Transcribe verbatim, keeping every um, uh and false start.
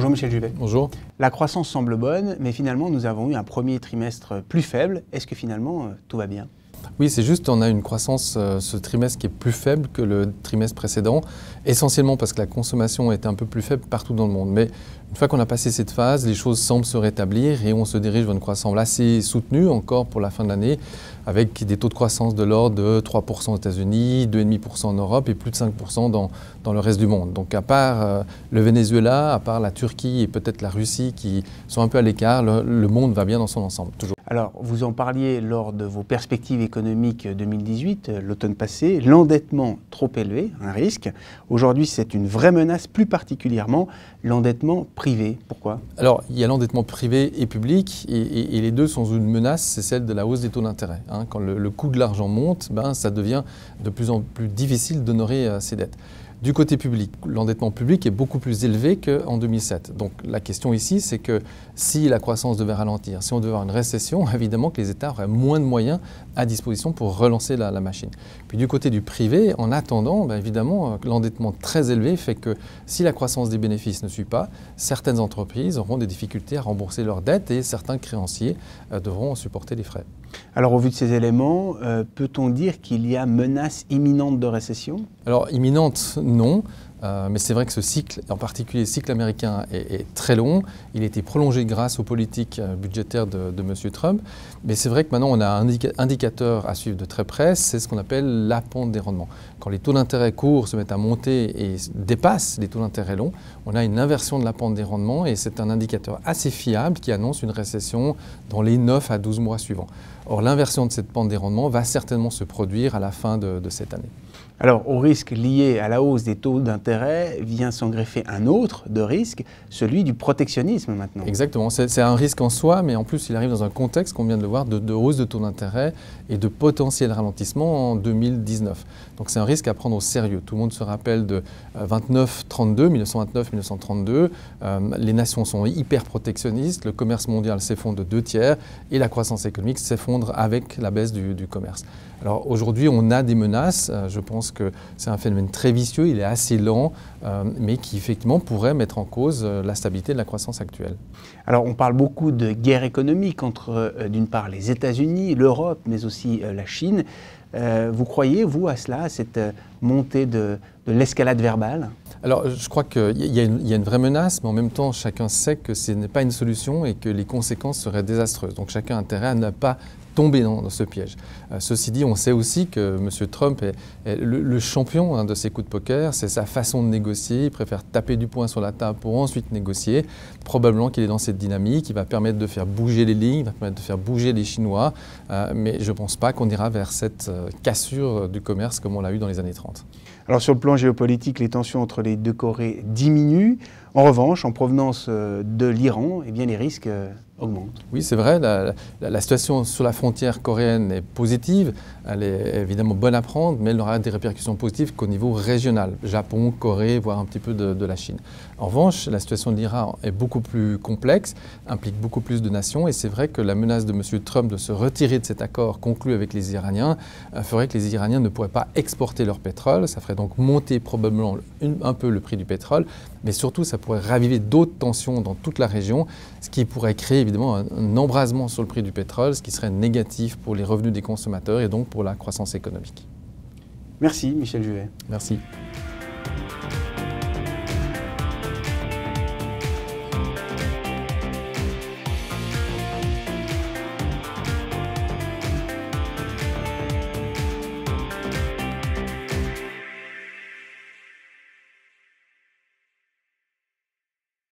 Bonjour Michel Juvet. Bonjour. La croissance semble bonne, mais finalement nous avons eu un premier trimestre plus faible. Est-ce que finalement euh, tout va bien? Oui, c'est juste, on a une croissance euh, ce trimestre qui est plus faible que le trimestre précédent, essentiellement parce que la consommation est un peu plus faible partout dans le monde. Mais une fois qu'on a passé cette phase, les choses semblent se rétablir et on se dirige vers une croissance assez soutenue encore pour la fin de l'année, avec des taux de croissance de l'ordre de trois pour cent aux États-Unis, deux virgule cinq pour cent en Europe et plus de cinq pour cent dans, dans le reste du monde. Donc à part euh, le Venezuela, à part la Turquie et peut-être la Russie qui sont un peu à l'écart, le, le monde va bien dans son ensemble, toujours. Alors, vous en parliez lors de vos perspectives économiques deux mille dix-huit, l'automne passé, l'endettement trop élevé, un risque. Aujourd'hui, c'est une vraie menace, plus particulièrement l'endettement privé. Pourquoi? Alors, il y a l'endettement privé et public, et, et, et les deux sont une menace, c'est celle de la hausse des taux d'intérêt. Hein. Quand le, le coût de l'argent monte, ben, ça devient de plus en plus difficile d'honorer euh, ses dettes. Du côté public, l'endettement public est beaucoup plus élevé qu'en deux mille sept. Donc la question ici, c'est que si la croissance devait ralentir, si on devait avoir une récession, évidemment que les États auraient moins de moyens à disposition pour relancer la, la machine. Puis du côté du privé, en attendant, ben évidemment, l'endettement très élevé fait que si la croissance des bénéfices ne suit pas, certaines entreprises auront des difficultés à rembourser leurs dettes et certains créanciers euh, devront supporter les frais. Alors au vu de ces éléments, euh, peut-on dire qu'il y a menace imminente de récession? Alors imminente, non. Euh, mais c'est vrai que ce cycle, en particulier le cycle américain, est, est très long. Il a été prolongé grâce aux politiques budgétaires de, de M. Trump. Mais c'est vrai que maintenant, on a un indica indicateur à suivre de très près, c'est ce qu'on appelle la pente des rendements. Quand les taux d'intérêt courts se mettent à monter et dépassent les taux d'intérêt longs, on a une inversion de la pente des rendements et c'est un indicateur assez fiable qui annonce une récession dans les neuf à douze mois suivants. Or, l'inversion de cette pente des rendements va certainement se produire à la fin de, de cette année. Alors, au risque lié à la hausse des taux d'intérêt vient s'en greffer un autre de risque, celui du protectionnisme maintenant. Exactement, c'est un risque en soi, mais en plus il arrive dans un contexte, qu'on vient de le voir, de, de hausse de taux d'intérêt et de potentiel ralentissement en deux mille dix-neuf. Donc c'est un risque à prendre au sérieux. Tout le monde se rappelle de vingt-neuf trente-deux, mille neuf cent vingt-neuf mille neuf cent trente-deux. Euh, les nations sont hyper protectionnistes, le commerce mondial s'effondre de deux tiers et la croissance économique s'effondre avec la baisse du, du commerce. Alors aujourd'hui, on a des menaces. Euh, je pense que c'est un phénomène très vicieux, il est assez lent, euh, mais qui effectivement pourrait mettre en cause euh, la stabilité de la croissance actuelle. Alors on parle beaucoup de guerre économique entre euh, d'une part les États-Unis, l'Europe, mais aussi euh, la Chine. Euh, vous croyez, vous, à cela, à cette euh, montée de, de l'escalade verbale? Alors je crois qu'il y, y, y a une vraie menace, mais en même temps chacun sait que ce n'est pas une solution et que les conséquences seraient désastreuses. Donc chacun a intérêt à ne pas tomber dans, dans ce piège. Euh, ceci dit, on sait aussi que M. Trump est, est le, le champion hein, de ses coups de poker, c'est sa façon de négocier, il préfère taper du poing sur la table pour ensuite négocier. Probablement qu'il est dans cette dynamique, il va permettre de faire bouger les lignes, il va permettre de faire bouger les Chinois, euh, mais je ne pense pas qu'on ira vers cette euh, cassure du commerce comme on l'a eu dans les années trente. Alors sur le plan géopolitique, les tensions entre les deux Corées diminuent. En revanche, en provenance de l'Iran, eh bien, les risques euh, augmentent. Oui, c'est vrai, la, la, la situation sur la frontière coréenne est positive, elle est évidemment bonne à prendre, mais elle aura des répercussions positives qu'au niveau régional, Japon, Corée, voire un petit peu de, de la Chine. En revanche, la situation de l'Iran est beaucoup plus complexe, implique beaucoup plus de nations, et c'est vrai que la menace de M. Trump de se retirer de cet accord conclu avec les Iraniens euh, ferait que les Iraniens ne pourraient pas exporter leur pétrole, ça ferait donc monter probablement une, un peu le prix du pétrole, mais surtout ça pourrait raviver d'autres tensions dans toute la région, ce qui pourrait créer évidemment un, un embrasement sur le prix du pétrole, ce qui serait négatif pour les revenus des consommateurs et donc pour la croissance économique. Merci Michel Juvet. Merci.